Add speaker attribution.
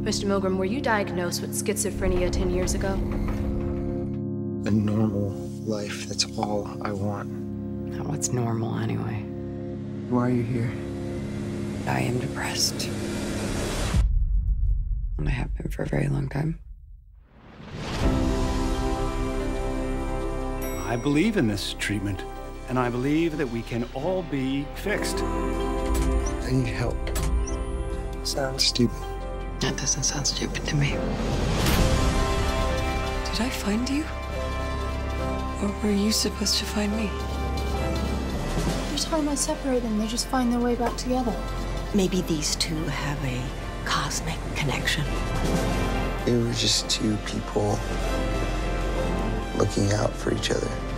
Speaker 1: Mr. Milgrim, were you diagnosed with schizophrenia 10 years ago?
Speaker 2: A normal life, that's all I want.
Speaker 3: Now, what's normal anyway?
Speaker 2: Why are you here?
Speaker 3: I am depressed. And I have been for a very long time.
Speaker 4: I believe in this treatment, and I believe that we can all be fixed.
Speaker 2: I need help. Sounds stupid.
Speaker 3: That doesn't sound stupid to me. Did I find you? Or were you supposed to find me?
Speaker 5: Every time I separate them, they just find their way back together.
Speaker 6: Maybe these two have a cosmic connection.
Speaker 2: We were just two people looking out for each other.